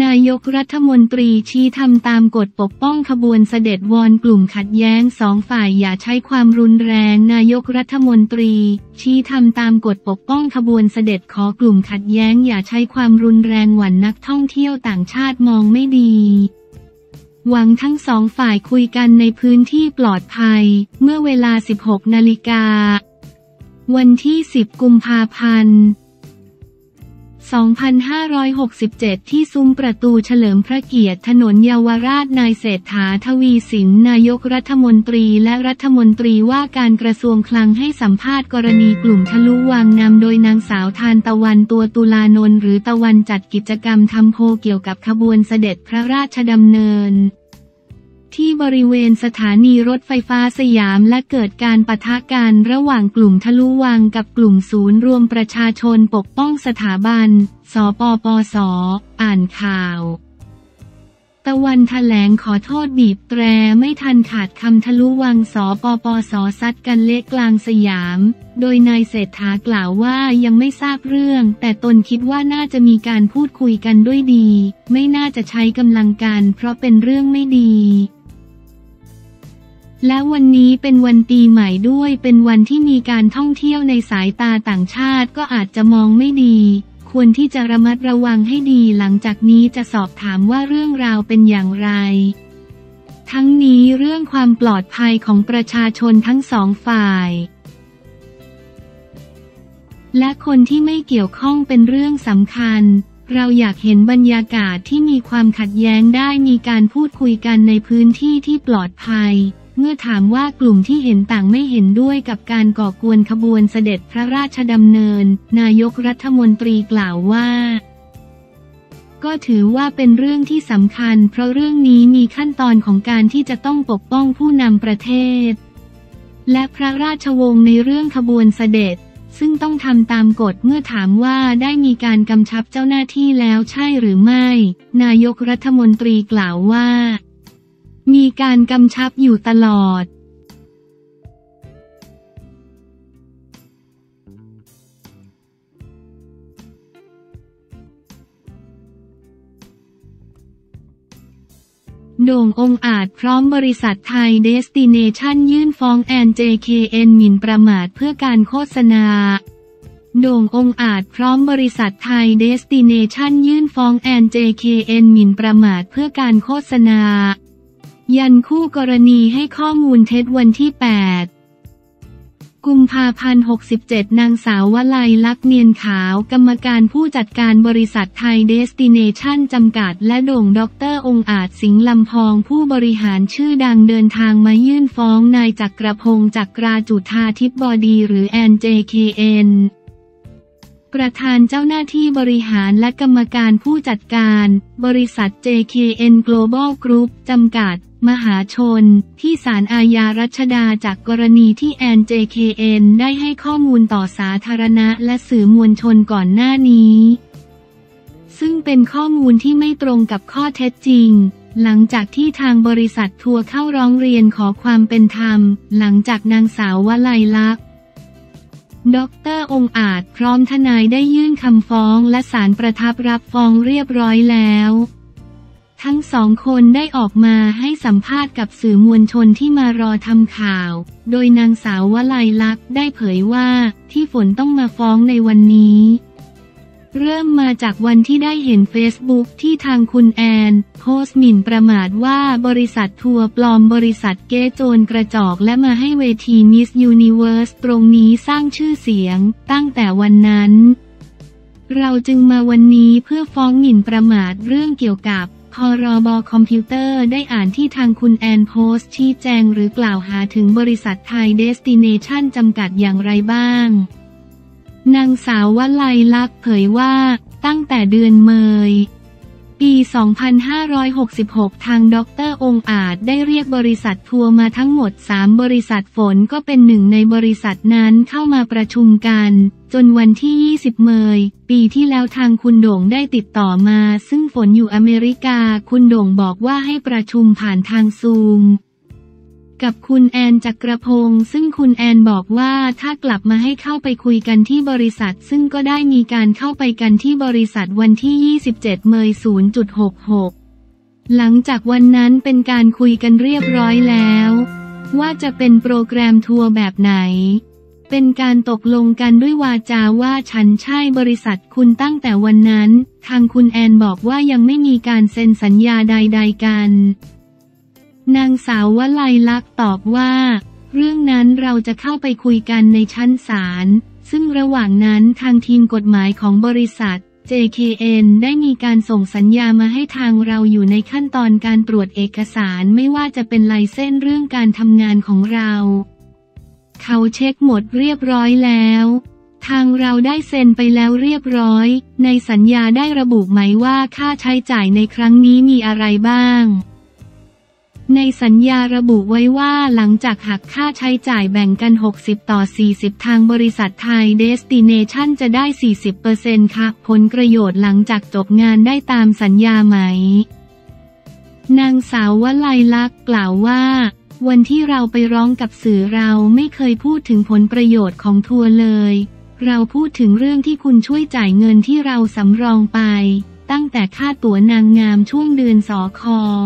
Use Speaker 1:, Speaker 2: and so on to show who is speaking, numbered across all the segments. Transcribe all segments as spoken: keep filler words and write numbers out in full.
Speaker 1: ายกรัฐมนตรีชี้ทำตามกฎปกป้องขบวนเสด็จวอนกลุ่มขัดแย้งสองฝ่ายอย่าใช้ความรุนแรงนายกรัฐมนตรีชี้ทำตามกฎปกป้องขบวนเสด็จขอกลุ่มขัดแย้งอย่าใช้ความรุนแรงหวั่นนักท่องเที่ยวต่างชาติมองไม่ดีหวังทั้งสองฝ่ายคุยกันในพื้นที่ปลอดภัยเมื่อเวลา สิบหกนาฬิกาวันที่สิบกุมภาพันธ์สองพันห้าร้อยหกสิบเจ็ดที่ซุ้มประตูเฉลิมพระเกียรติถนนเยาวราชนายเศรษฐาทวีสินนายกรัฐมนตรีและรัฐมนตรีว่าการกระทรวงคลังให้สัมภาษณ์กรณีกลุ่มทะลุวังนำโดยนางสาวทานตะวันตัวตุลานนท์หรือตะวันจัดกิจกรรมทำโพลเกี่ยวกับขบวนเสด็จพระราชดำเนินที่บริเวณสถานีรถไฟฟ้าสยามและเกิดการปะทะกันระหว่างกลุ่มทะลุวังกับกลุ่มศูนย์รวมประชาชนปกป้องสถาบันสปปส.อ่านข่าวตะวันแถลงขอโทษบีบแตรไม่ทันขาดคำทะลุวังสปปส.ซัดกันเละกลางสยามโดยนายเศรษฐากล่าวว่ายังไม่ทราบเรื่องแต่ตนคิดว่าน่าจะมีการพูดคุยกันด้วยดีไม่น่าจะใช้กำลังกันเพราะเป็นเรื่องไม่ดีและวันนี้เป็นวันปีใหม่ด้วยเป็นวันที่มีการท่องเที่ยวในสายตาต่างชาติก็อาจจะมองไม่ดีควรที่จะระมัดระวังให้ดีหลังจากนี้จะสอบถามว่าเรื่องราวเป็นอย่างไรทั้งนี้เรื่องความปลอดภัยของประชาชนทั้งสองฝ่ายและคนที่ไม่เกี่ยวข้องเป็นเรื่องสำคัญเราอยากเห็นบรรยากาศที่มีความขัดแย้งได้มีการพูดคุยกันในพื้นที่ที่ปลอดภัยเมื่อถามว่ากลุ่มที่เห็นต่างไม่เห็นด้วยกับการก่อกวนขบวนเสด็จพระราชดำเนินนายกรัฐมนตรีกล่าวว่าก็ถือว่าเป็นเรื่องที่สำคัญเพราะเรื่องนี้มีขั้นตอนของการที่จะต้องปกป้องผู้นำประเทศและพระราชวงศ์ในเรื่องขบวนเสด็จซึ่งต้องทำตามกฎเมื่อถามว่าได้มีการกำชับเจ้าหน้าที่แล้วใช่หรือไม่นายกรัฐมนตรีกล่าวว่ามีการกำชับอยู่ตลอดโด่งองอาจพร้อมบริษัทไทยเดสติเนชั่นยื่นฟ้องแอน เจ เค เอ็น หมิ่นประมาทเพื่อการโฆษณาโด่งองอาจพร้อมบริษัทไทยเดสติเนชั่นยื่นฟ้องแอน เจ เค เอ็น หมิ่นประมาทเพื่อการโฆษณายันคู่กรณีให้ข้อมูลเท็จวันที่แปดกุมภาพันธ์หกสิบเจ็ดนางสาววลัยลักษณ์เนียนขาวกรรมการผู้จัดการบริษัทไทยเดสติเนชั่นจำกัดและโด่งด็อกเตอร์องอาจสิงห์ลำพองผู้บริหารชื่อดังเดินทางมายื่นฟ้องนายจักรพงศ์จักราจุฑาทิพย์บดีหรือแอน เจ เค เอ็นประธานเจ้าหน้าที่บริหารและกรรมการผู้จัดการบริษัท เจ เค เอ็น Global Group จำกัดมหาชนที่ศาลอาญารัชดาจากกรณีที่แอน เจ เค เอ็น ได้ให้ข้อมูลต่อสาธารณะและสื่อมวลชนก่อนหน้านี้ซึ่งเป็นข้อมูลที่ไม่ตรงกับข้อเท็จจริงหลังจากที่ทางบริษัททัวร์เข้าร้องเรียนขอความเป็นธรรมหลังจากนางสาววลัยลักษณ์ด็อกเตอร์องอาจพร้อมทนายได้ยื่นคำฟ้องและศาลประทับรับฟ้องเรียบร้อยแล้วทั้งสองคนได้ออกมาให้สัมภาษณ์กับสื่อมวลชนที่มารอทำข่าวโดยนางสาววลัยลักษณ์ได้เผยว่าที่ฝนต้องมาฟ้องในวันนี้เริ่มมาจากวันที่ได้เห็นเฟซบุ๊กที่ทางคุณแอนโพสต์หมิ่นประมาทว่าบริษัททัวร์ปลอมบริษัทเก๊โจรกระจอกและมาให้เวทีมิสยูนิเวิร์สตรงนี้สร้างชื่อเสียงตั้งแต่วันนั้นเราจึงมาวันนี้เพื่อฟ้องหมิ่นประมาทเรื่องเกี่ยวกับพรบคอมพิวเตอร์ได้อ่านที่ทางคุณแอนโพสต์ชี้แจงหรือกล่าวหาถึงบริษัทไทยเดสติเนชั่นจำกัดอย่างไรบ้างนางสาววลัยลักษณ์เผยว่าตั้งแต่เดือนเมษายนปี สองพันห้าร้อยหกสิบหก ทางด็อกเตอร์องอาจได้เรียกบริษัททัวร์มาทั้งหมดสามบริษัทฝนก็เป็นหนึ่งในบริษัทนั้นเข้ามาประชุมกันจนวันที่ยี่สิบเมษายนปีที่แล้วทางคุณโด่งได้ติดต่อมาซึ่งฝนอยู่อเมริกาคุณโด่งบอกว่าให้ประชุมผ่านทางซูมกับคุณแอนจักรพงศ์ซึ่งคุณแอนบอกว่าถ้ากลับมาให้เข้าไปคุยกันที่บริษัทซึ่งก็ได้มีการเข้าไปกันที่บริษัทวันที่ยี่สิบเจ็ดเมษายน ศูนย์ หก หก หลังจากวันนั้นเป็นการคุยกันเรียบร้อยแล้วว่าจะเป็นโปรแกรมทัวร์แบบไหนเป็นการตกลงกันด้วยวาจาว่าฉันใช่บริษัทคุณตั้งแต่วันนั้นทางคุณแอนบอกว่ายังไม่มีการเซ็นสัญญาใดๆกันนางสาววลัยลักษณ์ตอบว่าเรื่องนั้นเราจะเข้าไปคุยกันในชั้นศาลซึ่งระหว่างนั้นทางทีมกฎหมายของบริษัท เจ เค เอ็น ได้มีการส่งสัญญามาให้ทางเราอยู่ในขั้นตอนการตรวจเอกสารไม่ว่าจะเป็นไลเซนส์เรื่องการทำงานของเราเขาเช็คหมดเรียบร้อยแล้วทางเราได้เซ็นไปแล้วเรียบร้อยในสัญญาได้ระบุไหมว่าค่าใช้จ่ายในครั้งนี้มีอะไรบ้างในสัญญาระบุไว้ว่าหลังจากหักค่าใช้จ่ายแบ่งกันหกสิบต่อสี่สิบทางบริษัทไทยเดสติเนชั่นจะได้ สี่สิบเปอร์เซ็นต์ ค่ะผลประโยชน์หลังจากจบงานได้ตามสัญญาไหมนางสาววลัยลักษณ์กล่าวว่าวันที่เราไปร้องกับสื่อเราไม่เคยพูดถึงผลประโยชน์ของทัวร์เลยเราพูดถึงเรื่องที่คุณช่วยจ่ายเงินที่เราสำรองไปตั้งแต่ค่าตั๋วนางงามช่วงเดือนสค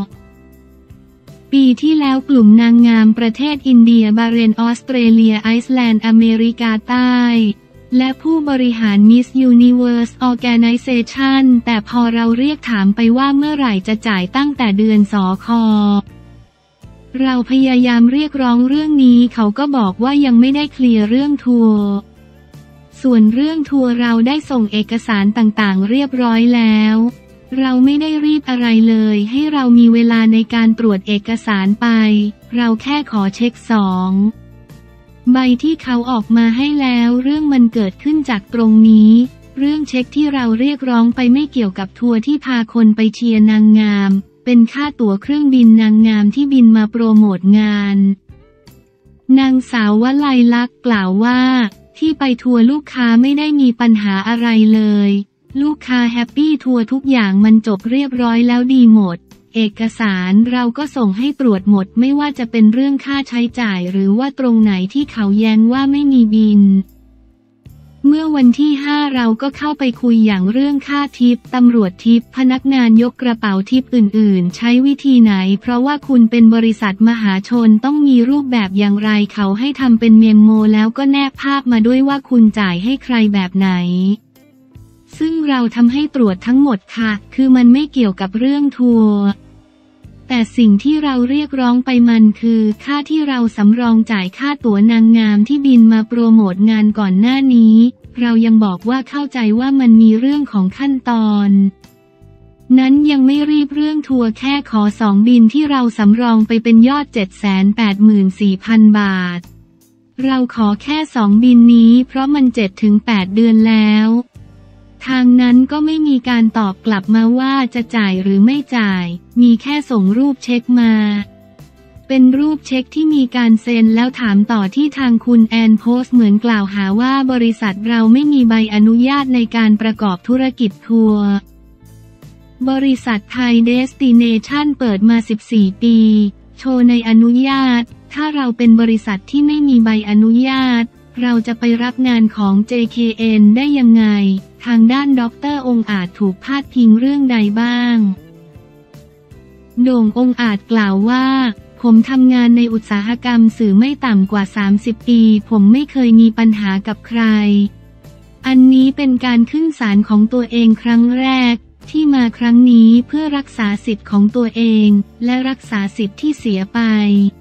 Speaker 1: ปีที่แล้วกลุ่มนางงามประเทศอินเดียบาห์เรนออสเตรเลียไอซ์แลนด์อเมริกาใต้และผู้บริหาร Miss Universe Organization แต่พอเราเรียกถามไปว่าเมื่อไหร่จะจ่ายตั้งแต่เดือนสคเราพยายามเรียกร้องเรื่องนี้เขาก็บอกว่ายังไม่ได้เคลียร์เรื่องทัวร์ส่วนเรื่องทัวร์เราได้ส่งเอกสารต่างๆเรียบร้อยแล้วเราไม่ได้รีบอะไรเลยให้เรามีเวลาในการตรวจเอกสารไปเราแค่ขอเช็คสองใบที่เขาออกมาให้แล้วเรื่องมันเกิดขึ้นจากตรงนี้เรื่องเช็คที่เราเรียกร้องไปไม่เกี่ยวกับทัวร์ที่พาคนไปเชียร์นางงามเป็นค่าตั๋วเครื่องบินนางงามที่บินมาโปรโมทงานนางสาววลัยลักษณ์กล่าวว่าที่ไปทัวร์ลูกค้าไม่ได้มีปัญหาอะไรเลยลูกค้าแฮปปี้ทัวร์ทุกอย่างมันจบเรียบร้อยแล้วดีหมดเอกสารเราก็ส่งให้ตรวจหมดไม่ว่าจะเป็นเรื่องค่าใช้จ่ายหรือว่าตรงไหนที่เขาแย้งว่าไม่มีบินเมื่อวันที่ห้าเราก็เข้าไปคุยอย่างเรื่องค่าทิปตำรวจทิปพนักงานยกกระเป๋าทิปอื่นๆใช้วิธีไหนเพราะว่าคุณเป็นบริษัทมหาชนต้องมีรูปแบบอย่างไรเขาให้ทำเป็นเมมโมแล้วก็แนบภาพมาด้วยว่าคุณจ่ายให้ใครแบบไหนซึ่งเราทำให้ตรวจทั้งหมดค่ะคือมันไม่เกี่ยวกับเรื่องทัวร์แต่สิ่งที่เราเรียกร้องไปมันคือค่าที่เราสำรองจ่ายค่าตั๋วนางงามที่บินมาโปรโมทงานก่อนหน้านี้เรายังบอกว่าเข้าใจว่ามันมีเรื่องของขั้นตอนนั้นยังไม่รีบเรื่องทัวร์แค่ขอสองบินที่เราสำรองไปเป็นยอด เจ็ดแสนแปดหมื่นสี่พัน บาทเราขอแค่สองบินนี้เพราะมัน เจ็ดถึงแปด เดือนแล้วทางนั้นก็ไม่มีการตอบกลับมาว่าจะจ่ายหรือไม่จ่ายมีแค่ส่งรูปเช็คมาเป็นรูปเช็คที่มีการเซ็นแล้วถามต่อที่ทางคุณแอนโพสต์เหมือนกล่าวหาว่าบริษัทเราไม่มีใบอนุญาตในการประกอบธุรกิจทัวร์บริษัทไทยเดสติเนชั่นเปิดมาสิบสี่ปีโชว์ในอนุญาตถ้าเราเป็นบริษัทที่ไม่มีใบอนุญาตเราจะไปรับงานของ เจ เค เอ็น ได้ยังไงทางด้านด็อกเตอร์องค์อาจถูกพาดพิงเรื่องใดบ้างโด่งองค์อาจกล่าวว่าผมทำงานในอุตสาหกรรมสื่อไม่ต่ำกว่าสามสิบปีผมไม่เคยมีปัญหากับใครอันนี้เป็นการขึ้นศาลของตัวเองครั้งแรกที่มาครั้งนี้เพื่อรักษาสิทธิ์ของตัวเองและรักษาสิทธิ์ที่เสียไป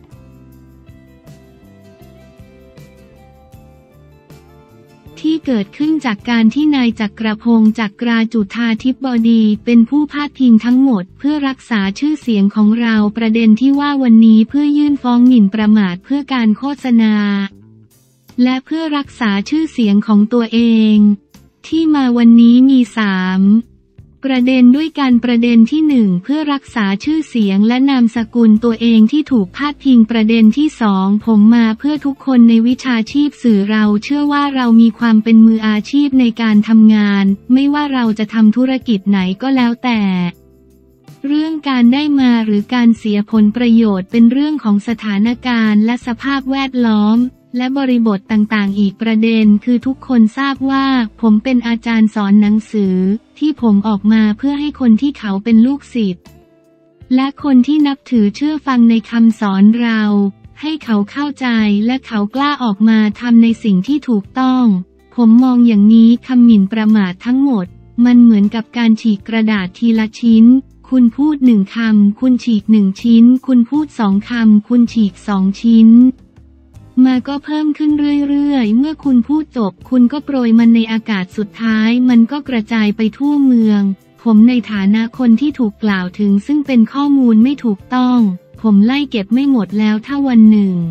Speaker 1: ที่เกิดขึ้นจากการที่นายจักรพงศ์จักราจุฑาธิบดีเป็นผู้พาดพิงทั้งหมดเพื่อรักษาชื่อเสียงของเราประเด็นที่ว่าวันนี้เพื่อยื่นฟ้องหมิ่นประมาทเพื่อการโฆษณาและเพื่อรักษาชื่อเสียงของตัวเองที่มาวันนี้มีสามประเด็นด้วยการประเด็นที่หนึ่งเพื่อรักษาชื่อเสียงและนามสกุลตัวเองที่ถูกพาดพิงประเด็นที่สองผมมาเพื่อทุกคนในวิชาชีพสื่อเราเชื่อว่าเรามีความเป็นมืออาชีพในการทำงานไม่ว่าเราจะทำธุรกิจไหนก็แล้วแต่เรื่องการได้มาหรือการเสียผลประโยชน์เป็นเรื่องของสถานการณ์และสภาพแวดล้อมและบริบทต่างๆอีกประเด็นคือทุกคนทราบว่าผมเป็นอาจารย์สอนหนังสือที่ผมออกมาเพื่อให้คนที่เขาเป็นลูกศิษย์และคนที่นับถือเชื่อฟังในคำสอนเราให้เขาเข้าใจและเขากล้าออกมาทำในสิ่งที่ถูกต้องผมมองอย่างนี้คำหมิ่นประมาททั้งหมดมันเหมือนกับการฉีกกระดาษทีละชิ้นคุณพูดหนึ่งคำคุณฉีกหนึ่งชิ้นคุณพูดสองคำคุณฉีกสองชิ้นมาก็เพิ่มขึ้นเรื่อยๆเมื่อคุณพูดจบคุณก็โปรยมันในอากาศสุดท้ายมันก็กระจายไปทั่วเมืองผมในฐานะคนที่ถูกกล่าวถึงซึ่งเป็นข้อมูลไม่ถูกต้องผมไล่เก็บไม่หมดแล้วถ้าวันหนึ่ง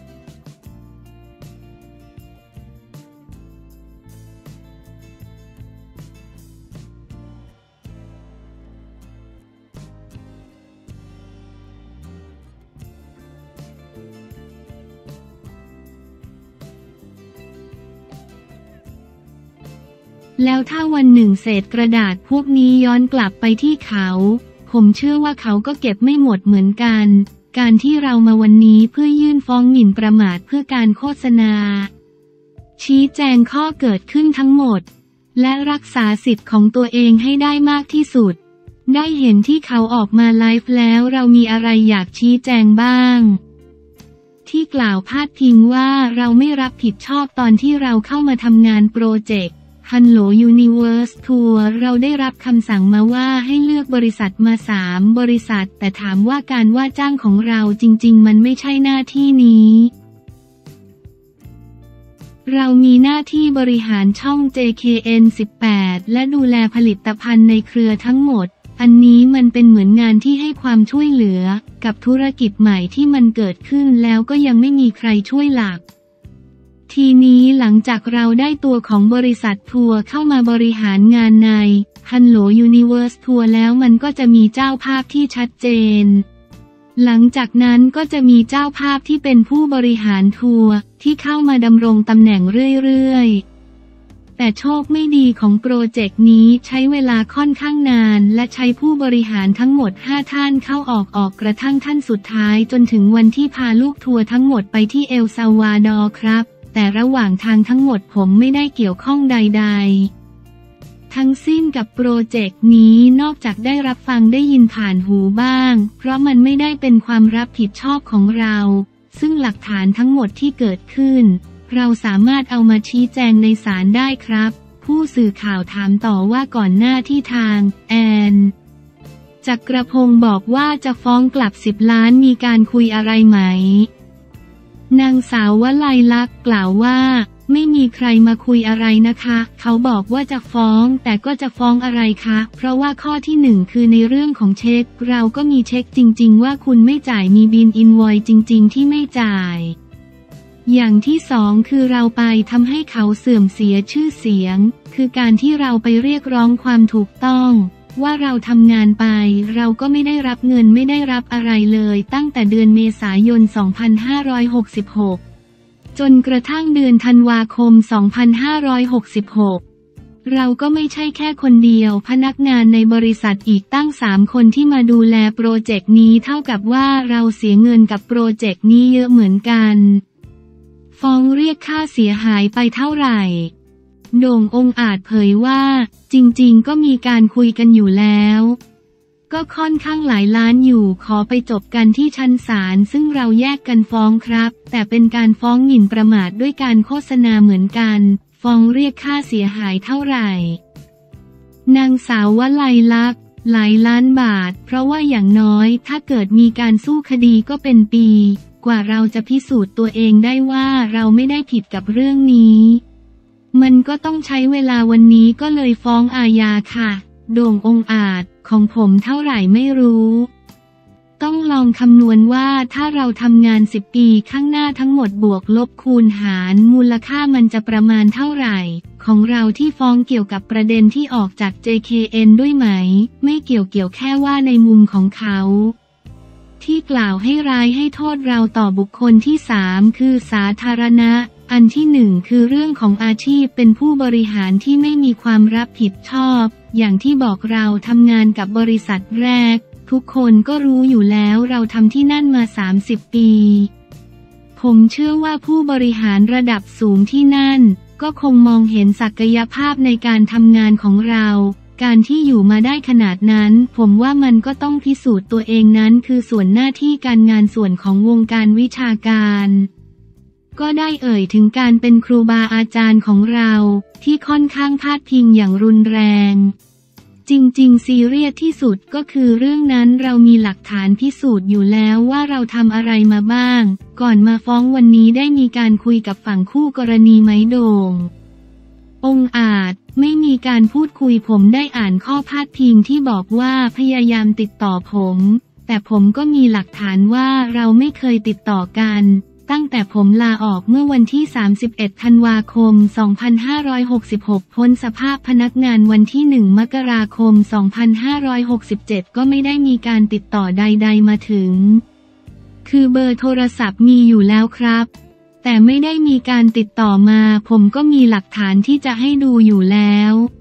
Speaker 1: แล้วถ้าวันหนึ่งเศษกระดาษพวกนี้ย้อนกลับไปที่เขาผมเชื่อว่าเขาก็เก็บไม่หมดเหมือนกันการที่เรามาวันนี้เพื่อยื่นฟ้องหมิ่นประมาทเพื่อการโฆษณาชี้แจงข้อเกิดขึ้นทั้งหมดและรักษาสิทธิ์ของตัวเองให้ได้มากที่สุดได้เห็นที่เขาออกมาไลฟ์แล้วเรามีอะไรอยากชี้แจงบ้างที่กล่าวพาดพิงว่าเราไม่รับผิดชอบตอนที่เราเข้ามาทำงานโปรเจกต์ฮัลโหลยูนิเวิร์สทัวร์เราได้รับคำสั่งมาว่าให้เลือกบริษัทมาสามบริษัทแต่ถามว่าการว่าจ้างของเราจริงๆมันไม่ใช่หน้าที่นี้เรามีหน้าที่บริหารช่อง เจ เค เอ็น สิบแปด และดูแลผลิตภัณฑ์ในเครือทั้งหมดอันนี้มันเป็นเหมือนงานที่ให้ความช่วยเหลือกับธุรกิจใหม่ที่มันเกิดขึ้นแล้วก็ยังไม่มีใครช่วยหลักทีนี้หลังจากเราได้ตัวของบริษัททัวร์เข้ามาบริหารงานใน Hello Universe ทัวร์แล้วมันก็จะมีเจ้าภาพที่ชัดเจนหลังจากนั้นก็จะมีเจ้าภาพที่เป็นผู้บริหารทัวร์ที่เข้ามาดำรงตำแหน่งเรื่อยๆแต่โชคไม่ดีของโปรเจกต์นี้ใช้เวลาค่อนข้างนานและใช้ผู้บริหารทั้งหมดห้าท่านเข้าออกออกกระทั่งท่านสุดท้ายจนถึงวันที่พาลูกทัวร์ทั้งหมดไปที่เอลซัลวาดอร์ครับแต่ระหว่างทางทั้งหมดผมไม่ได้เกี่ยวข้องใดๆทั้งสิ้นกับโปรเจกต์นี้นอกจากได้รับฟังได้ยินผ่านหูบ้างเพราะมันไม่ได้เป็นความรับผิดชอบของเราซึ่งหลักฐานทั้งหมดที่เกิดขึ้นเราสามารถเอามาชี้แจงในศาลได้ครับผู้สื่อข่าวถามต่อว่าก่อนหน้าที่ทางแอนจักรพงศ์บอกว่าจะฟ้องกลับสิบล้านมีการคุยอะไรไหมนางสาววลัยลักษณ์กล่าวว่าไม่มีใครมาคุยอะไรนะคะเขาบอกว่าจะฟ้องแต่ก็จะฟ้องอะไรคะเพราะว่าข้อที่หนึ่งคือในเรื่องของเช็คเราก็มีเช็คจริงๆว่าคุณไม่จ่ายมีบิลอินวอยซ์จริงๆที่ไม่จ่ายอย่างที่สองคือเราไปทำให้เขาเสื่อมเสียชื่อเสียงคือการที่เราไปเรียกร้องความถูกต้องว่าเราทำงานไปเราก็ไม่ได้รับเงินไม่ได้รับอะไรเลยตั้งแต่เดือนเมษายน สองพันห้าร้อยหกสิบหก จนกระทั่งเดือนธันวาคม สองพันห้าร้อยหกสิบหก เราก็ไม่ใช่แค่คนเดียวพนักงานในบริษัทอีกตั้งสามคนที่มาดูแลโปรเจกต์นี้เท่ากับว่าเราเสียเงินกับโปรเจกต์นี้เยอะเหมือนกันฟ้องเรียกค่าเสียหายไปเท่าไหร่โด่งองอาจเผยว่าจริงๆก็มีการคุยกันอยู่แล้วก็ค่อนข้างหลายล้านอยู่ขอไปจบกันที่ชั้นศาลซึ่งเราแยกกันฟ้องครับแต่เป็นการฟ้องหมิ่นประมาทด้วยการโฆษณาเหมือนกันฟ้องเรียกค่าเสียหายเท่าไหร่นางสาววลัยลักษณ์หลายล้านบาทเพราะว่าอย่างน้อยถ้าเกิดมีการสู้คดีก็เป็นปีกว่าเราจะพิสูจน์ตัวเองได้ว่าเราไม่ได้ผิดกับเรื่องนี้มันก็ต้องใช้เวลาวันนี้ก็เลยฟ้องอาญาค่ะโด่งองอาจของผมเท่าไหร่ไม่รู้ต้องลองคำนวณว่าถ้าเราทำงานสิบปีข้างหน้าทั้งหมดบวกลบคูณหารมูลค่ามันจะประมาณเท่าไหร่ของเราที่ฟ้องเกี่ยวกับประเด็นที่ออกจาก เจ เค เอ็น ด้วยไหมไม่เกี่ยวเกี่ยวแค่ว่าในมุมของเขาที่กล่าวให้ร้ายให้โทษเราต่อบุคคลที่สามคือสาธารณะอันที่หนึ่งคือเรื่องของอาชีพเป็นผู้บริหารที่ไม่มีความรับผิดชอบอย่างที่บอกเราทำงานกับบริษัทแรกทุกคนก็รู้อยู่แล้วเราทำที่นั่นมาสามสิบปีผมเชื่อว่าผู้บริหารระดับสูงที่นั่นก็คงมองเห็นศักยภาพในการทำงานของเราการที่อยู่มาได้ขนาดนั้นผมว่ามันก็ต้องพิสูจน์ตัวเองนั้นคือส่วนหน้าที่การงานส่วนของวงการวิชาการก็ได้เอ่ยถึงการเป็นครูบาอาจารย์ของเราที่ค่อนข้างพาดพิงอย่างรุนแรงจริงๆซีเรียสที่สุดก็คือเรื่องนั้นเรามีหลักฐานพิสูจน์อยู่แล้วว่าเราทำอะไรมาบ้างก่อนมาฟ้องวันนี้ได้มีการคุยกับฝั่งคู่กรณีไหมโด่งองค์อาจไม่มีการพูดคุยผมได้อ่านข้อพาดพิงที่บอกว่าพยายามติดต่อผมแต่ผมก็มีหลักฐานว่าเราไม่เคยติดต่อกันตั้งแต่ผมลาออกเมื่อวันที่สามสิบเอ็ดธันวาคมสองพันห้าร้อยหกสิบหกพ้นสภาพพนักงานวันที่หนึ่งมกราคมสองพันห้าร้อยหกสิบเจ็ดก็ไม่ได้มีการติดต่อใดๆมาถึงคือเบอร์โทรศัพท์มีอยู่แล้วครับแต่ไม่ได้มีการติดต่อมาผมก็มีหลักฐานที่จะให้ดูอยู่แล้ว